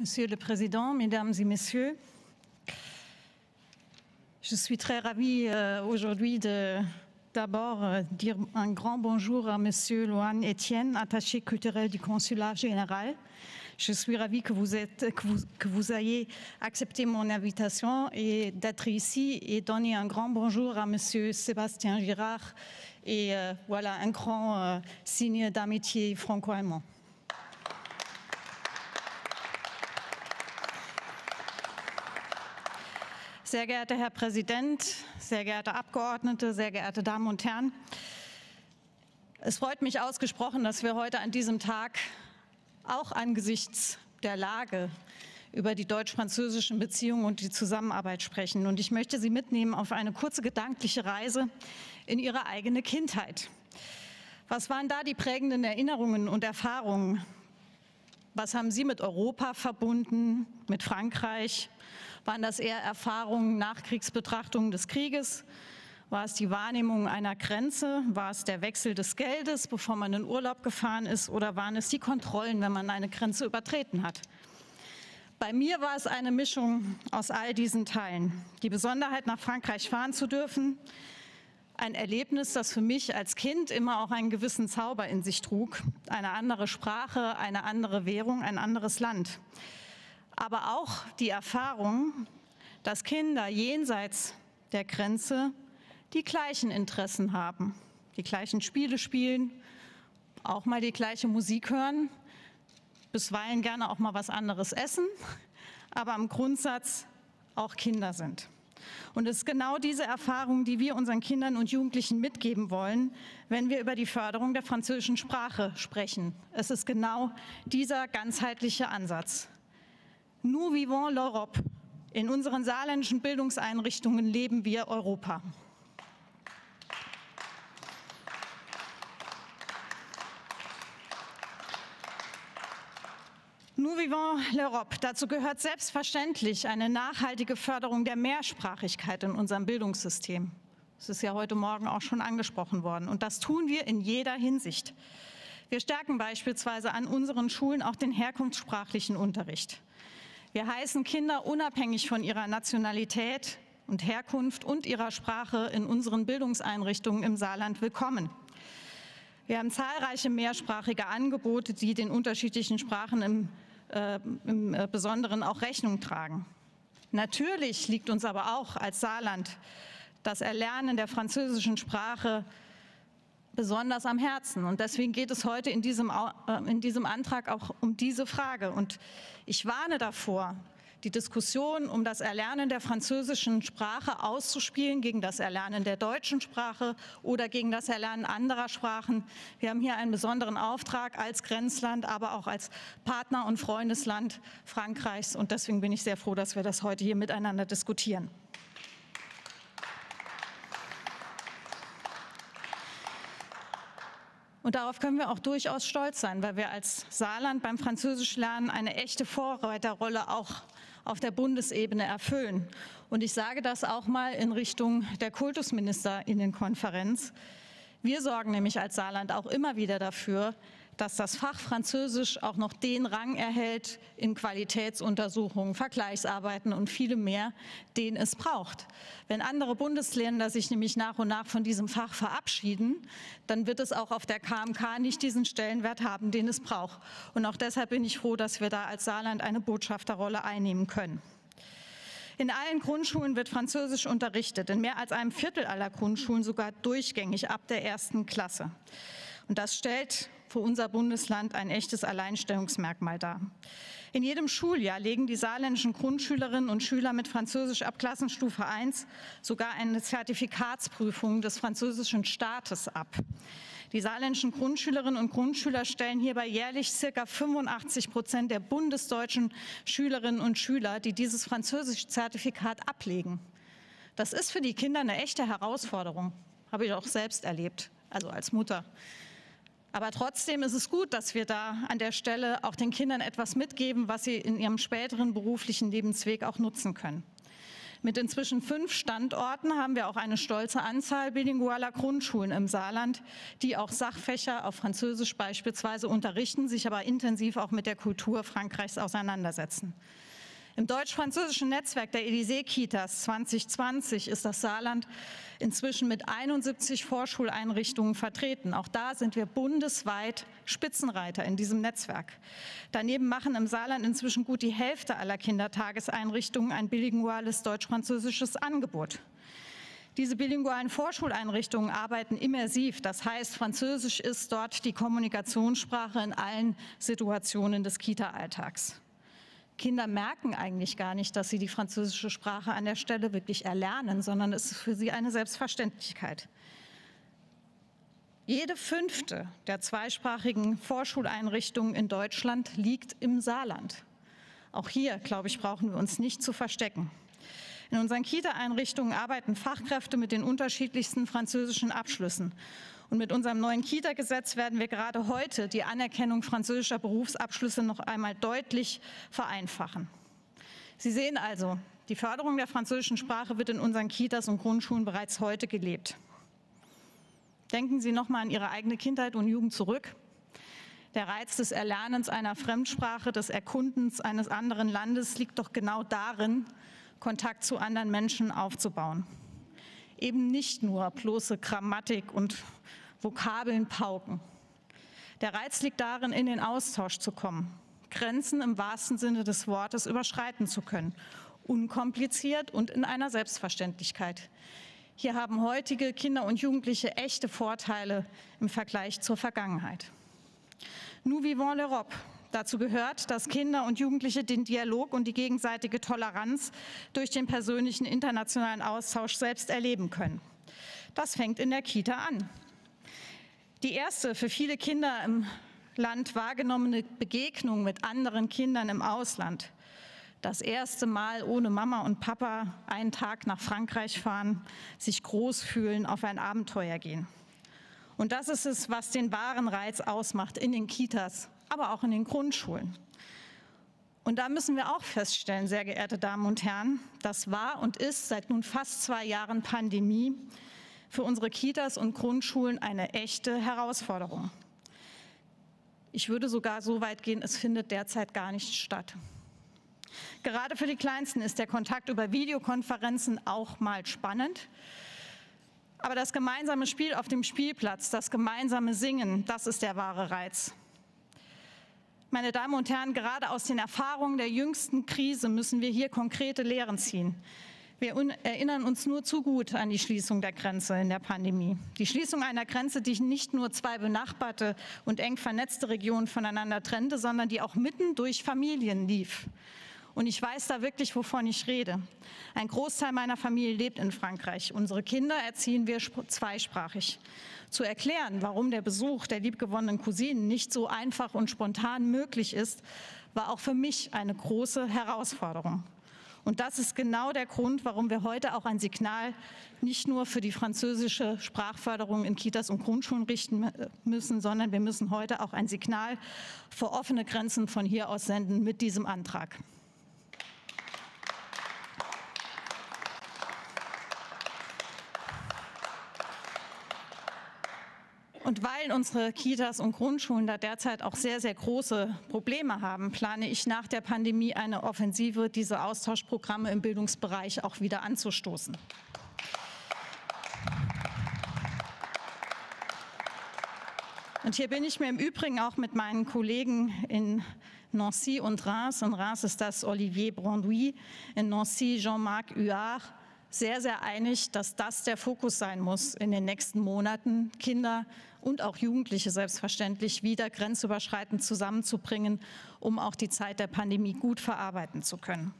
Monsieur le Président, Mesdames et Messieurs, je suis très ravie aujourd'hui de d'abord dire un grand bonjour à Monsieur Loan Etienne, attaché culturel du Consulat général. Je suis ravie que vous ayez accepté mon invitation et d'être ici et donner un grand bonjour à Monsieur Sébastien Girard et voilà un grand signe d'amitié franco-allemand. Sehr geehrter Herr Präsident, sehr geehrte Abgeordnete, sehr geehrte Damen und Herren. Es freut mich ausgesprochen, dass wir heute an diesem Tag auch angesichts der Lage über die deutsch-französischen Beziehungen und die Zusammenarbeit sprechen. Und ich möchte Sie mitnehmen auf eine kurze gedankliche Reise in Ihre eigene Kindheit. Was waren da die prägenden Erinnerungen und Erfahrungen? Was haben Sie mit Europa verbunden, mit Frankreich? Waren das eher Erfahrungen, Nachkriegsbetrachtungen des Krieges? War es die Wahrnehmung einer Grenze? War es der Wechsel des Geldes, bevor man in Urlaub gefahren ist? Oder waren es die Kontrollen, wenn man eine Grenze übertreten hat? Bei mir war es eine Mischung aus all diesen Teilen. Die Besonderheit, nach Frankreich fahren zu dürfen, ein Erlebnis, das für mich als Kind immer auch einen gewissen Zauber in sich trug. Eine andere Sprache, eine andere Währung, ein anderes Land. Aber auch die Erfahrung, dass Kinder jenseits der Grenze die gleichen Interessen haben, die gleichen Spiele spielen, auch mal die gleiche Musik hören, bisweilen gerne auch mal was anderes essen, aber im Grundsatz auch Kinder sind. Und es ist genau diese Erfahrung, die wir unseren Kindern und Jugendlichen mitgeben wollen, wenn wir über die Förderung der französischen Sprache sprechen. Es ist genau dieser ganzheitliche Ansatz. Nous vivons l'Europe. In unseren saarländischen Bildungseinrichtungen leben wir Europa. Nous vivons l'Europe. Dazu gehört selbstverständlich eine nachhaltige Förderung der Mehrsprachigkeit in unserem Bildungssystem. Das ist ja heute Morgen auch schon angesprochen worden. Und das tun wir in jeder Hinsicht. Wir stärken beispielsweise an unseren Schulen auch den herkunftssprachlichen Unterricht. Wir heißen Kinder unabhängig von ihrer Nationalität und Herkunft und ihrer Sprache in unseren Bildungseinrichtungen im Saarland willkommen. Wir haben zahlreiche mehrsprachige Angebote, die den unterschiedlichen Sprachen im Besonderen auch Rechnung tragen. Natürlich liegt uns aber auch als Saarland das Erlernen der französischen Sprache besonders am Herzen. Und deswegen geht es heute in diesem Antrag auch um diese Frage. Und ich warne davor, die Diskussion um das Erlernen der französischen Sprache auszuspielen gegen das Erlernen der deutschen Sprache oder gegen das Erlernen anderer Sprachen. Wir haben hier einen besonderen Auftrag als Grenzland, aber auch als Partner- und Freundesland Frankreichs. Und deswegen bin ich sehr froh, dass wir das heute hier miteinander diskutieren. Und darauf können wir auch durchaus stolz sein, weil wir als Saarland beim Französischlernen eine echte Vorreiterrolle auch auf der Bundesebene erfüllen. Und ich sage das auch mal in Richtung der Kultusministerinnenkonferenz. Wir sorgen nämlich als Saarland auch immer wieder dafür, dass das Fach Französisch auch noch den Rang erhält in Qualitätsuntersuchungen, Vergleichsarbeiten und vielem mehr, den es braucht. Wenn andere Bundesländer sich nämlich nach und nach von diesem Fach verabschieden, dann wird es auch auf der KMK nicht diesen Stellenwert haben, den es braucht. Und auch deshalb bin ich froh, dass wir da als Saarland eine Botschafterrolle einnehmen können. In allen Grundschulen wird Französisch unterrichtet, in mehr als einem Viertel aller Grundschulen sogar durchgängig ab der 1. Klasse. Und das stellt für unser Bundesland ein echtes Alleinstellungsmerkmal dar. In jedem Schuljahr legen die saarländischen Grundschülerinnen und Schüler mit Französisch ab Klassenstufe 1 sogar eine Zertifikatsprüfung des französischen Staates ab. Die saarländischen Grundschülerinnen und Grundschüler stellen hierbei jährlich ca. 85% der bundesdeutschen Schülerinnen und Schüler, die dieses Französisch-Zertifikat ablegen. Das ist für die Kinder eine echte Herausforderung, habe ich auch selbst erlebt, also als Mutter. Aber trotzdem ist es gut, dass wir da an der Stelle auch den Kindern etwas mitgeben, was sie in ihrem späteren beruflichen Lebensweg auch nutzen können. Mit inzwischen 5 Standorten haben wir auch eine stolze Anzahl bilingualer Grundschulen im Saarland, die auch Sachfächer auf Französisch beispielsweise unterrichten, sich aber intensiv auch mit der Kultur Frankreichs auseinandersetzen. Im deutsch-französischen Netzwerk der Élysée-Kitas 2020 ist das Saarland inzwischen mit 71 Vorschuleinrichtungen vertreten. Auch da sind wir bundesweit Spitzenreiter in diesem Netzwerk. Daneben machen im Saarland inzwischen gut die Hälfte aller Kindertageseinrichtungen ein bilinguales deutsch-französisches Angebot. Diese bilingualen Vorschuleinrichtungen arbeiten immersiv. Das heißt, Französisch ist dort die Kommunikationssprache in allen Situationen des Kita-Alltags. Kinder merken eigentlich gar nicht, dass sie die französische Sprache an der Stelle wirklich erlernen, sondern es ist für sie eine Selbstverständlichkeit. Jede 5. der zweisprachigen Vorschuleinrichtungen in Deutschland liegt im Saarland. Auch hier, glaube ich, brauchen wir uns nicht zu verstecken. In unseren Kita-Einrichtungen arbeiten Fachkräfte mit den unterschiedlichsten französischen Abschlüssen. Und mit unserem neuen Kita-Gesetz werden wir gerade heute die Anerkennung französischer Berufsabschlüsse noch einmal deutlich vereinfachen. Sie sehen also, die Förderung der französischen Sprache wird in unseren Kitas und Grundschulen bereits heute gelebt. Denken Sie noch mal an Ihre eigene Kindheit und Jugend zurück. Der Reiz des Erlernens einer Fremdsprache, des Erkundens eines anderen Landes liegt doch genau darin, Kontakt zu anderen Menschen aufzubauen. Eben nicht nur bloße Grammatik und Vokabeln pauken. Der Reiz liegt darin, in den Austausch zu kommen, Grenzen im wahrsten Sinne des Wortes überschreiten zu können, unkompliziert und in einer Selbstverständlichkeit. Hier haben heutige Kinder und Jugendliche echte Vorteile im Vergleich zur Vergangenheit. Nous vivons l'Europe. Dazu gehört, dass Kinder und Jugendliche den Dialog und die gegenseitige Toleranz durch den persönlichen internationalen Austausch selbst erleben können. Das fängt in der Kita an. Die erste für viele Kinder im Land wahrgenommene Begegnung mit anderen Kindern im Ausland. Das erste Mal ohne Mama und Papa einen Tag nach Frankreich fahren, sich groß fühlen, auf ein Abenteuer gehen. Und das ist es, was den wahren Reiz ausmacht in den Kitas, aber auch in den Grundschulen. Und da müssen wir auch feststellen, sehr geehrte Damen und Herren, das war und ist seit nun fast 2 Jahren Pandemie für unsere Kitas und Grundschulen eine echte Herausforderung. Ich würde sogar so weit gehen, es findet derzeit gar nicht statt. Gerade für die Kleinsten ist der Kontakt über Videokonferenzen auch mal spannend. Aber das gemeinsame Spiel auf dem Spielplatz, das gemeinsame Singen, das ist der wahre Reiz. Meine Damen und Herren, gerade aus den Erfahrungen der jüngsten Krise müssen wir hier konkrete Lehren ziehen. Wir erinnern uns nur zu gut an die Schließung der Grenze in der Pandemie. Die Schließung einer Grenze, die nicht nur 2 benachbarte und eng vernetzte Regionen voneinander trennte, sondern die auch mitten durch Familien lief. Und ich weiß da wirklich, wovon ich rede. Ein Großteil meiner Familie lebt in Frankreich. Unsere Kinder erziehen wir zweisprachig. Zu erklären, warum der Besuch der liebgewonnenen Cousinen nicht so einfach und spontan möglich ist, war auch für mich eine große Herausforderung. Und das ist genau der Grund, warum wir heute auch ein Signal nicht nur für die französische Sprachförderung in Kitas und Grundschulen richten müssen, sondern wir müssen heute auch ein Signal für offene Grenzen von hier aus senden mit diesem Antrag. Und weil unsere Kitas und Grundschulen da derzeit auch sehr, sehr große Probleme haben, plane ich nach der Pandemie eine Offensive, diese Austauschprogramme im Bildungsbereich auch wieder anzustoßen. Und hier bin ich mir im Übrigen auch mit meinen Kollegen in Nancy und Reims. In Reims ist das Olivier Branduy, in Nancy Jean-Marc Huard, sehr, sehr einig, dass das der Fokus sein muss in den nächsten Monaten, Kinder und auch Jugendliche selbstverständlich wieder grenzüberschreitend zusammenzubringen, um auch die Zeit der Pandemie gut verarbeiten zu können.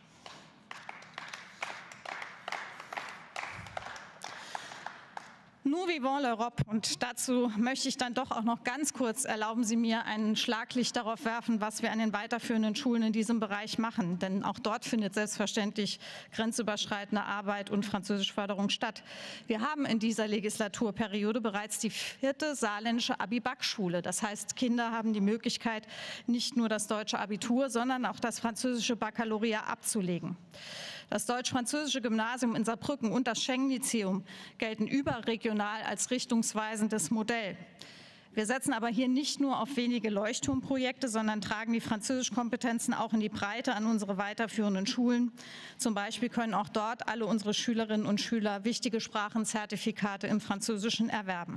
Nous vivons l'Europe. Und dazu möchte ich dann doch auch noch ganz kurz, erlauben Sie mir, ein Schlaglicht darauf werfen, was wir an den weiterführenden Schulen in diesem Bereich machen. Denn auch dort findet selbstverständlich grenzüberschreitende Arbeit und Französischförderung statt. Wir haben in dieser Legislaturperiode bereits die 4. saarländische Abi-Bac-Schule. Das heißt, Kinder haben die Möglichkeit, nicht nur das deutsche Abitur, sondern auch das französische Baccalaureat abzulegen. Das deutsch-französische Gymnasium in Saarbrücken und das Schengen-Lyzeum gelten überregional als richtungsweisendes Modell. Wir setzen aber hier nicht nur auf wenige Leuchtturmprojekte, sondern tragen die Französischkompetenzen auch in die Breite an unsere weiterführenden Schulen. Zum Beispiel können auch dort alle unsere Schülerinnen und Schüler wichtige Sprachenzertifikate im Französischen erwerben.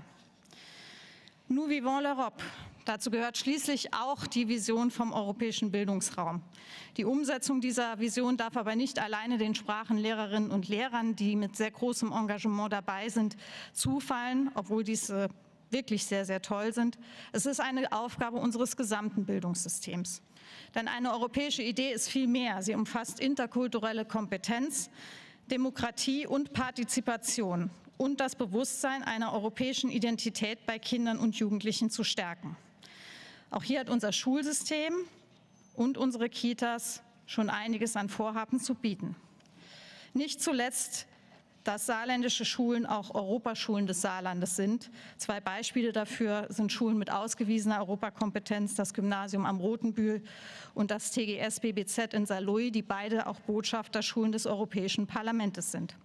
Nous vivons l'Europe. Dazu gehört schließlich auch die Vision vom europäischen Bildungsraum. Die Umsetzung dieser Vision darf aber nicht alleine den Sprachenlehrerinnen und Lehrern, die mit sehr großem Engagement dabei sind, zufallen, obwohl diese wirklich sehr, sehr toll sind. Es ist eine Aufgabe unseres gesamten Bildungssystems. Denn eine europäische Idee ist viel mehr. Sie umfasst interkulturelle Kompetenz, Demokratie und Partizipation und das Bewusstsein einer europäischen Identität bei Kindern und Jugendlichen zu stärken. Auch hier hat unser Schulsystem und unsere Kitas schon einiges an Vorhaben zu bieten. Nicht zuletzt, dass saarländische Schulen auch Europaschulen des Saarlandes sind. 2 Beispiele dafür sind Schulen mit ausgewiesener Europakompetenz, das Gymnasium am Rotenbühl und das TGS BBZ in Saarlouis, die beide auch Botschafterschulen des Europäischen Parlaments sind.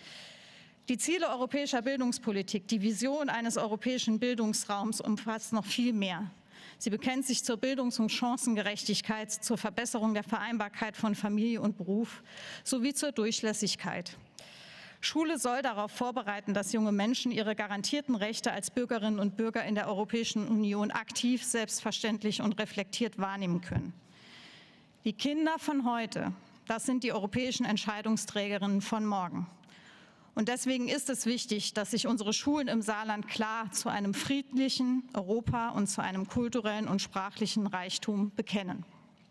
Die Ziele europäischer Bildungspolitik, die Vision eines europäischen Bildungsraums umfasst noch viel mehr. Sie bekennt sich zur Bildungs- und Chancengerechtigkeit, zur Verbesserung der Vereinbarkeit von Familie und Beruf sowie zur Durchlässigkeit. Schule soll darauf vorbereiten, dass junge Menschen ihre garantierten Rechte als Bürgerinnen und Bürger in der Europäischen Union aktiv, selbstverständlich und reflektiert wahrnehmen können. Die Kinder von heute, das sind die europäischen Entscheidungsträgerinnen von morgen. Und deswegen ist es wichtig, dass sich unsere Schulen im Saarland klar zu einem friedlichen Europa und zu einem kulturellen und sprachlichen Reichtum bekennen.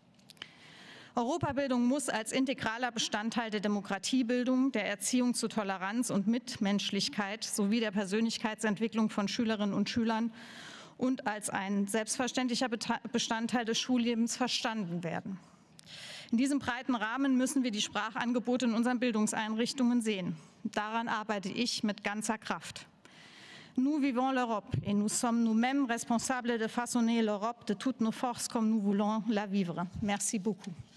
Europabildung muss als integraler Bestandteil der Demokratiebildung, der Erziehung zu Toleranz und Mitmenschlichkeit sowie der Persönlichkeitsentwicklung von Schülerinnen und Schülern und als ein selbstverständlicher Bestandteil des Schullebens verstanden werden. In diesem breiten Rahmen müssen wir die Sprachangebote in unseren Bildungseinrichtungen sehen. Daran arbeite ich mit ganzer Kraft. Nous vivons l'Europe et nous sommes nous-mêmes responsables de façonner l'Europe de toutes nos forces comme nous voulons la vivre. Merci beaucoup.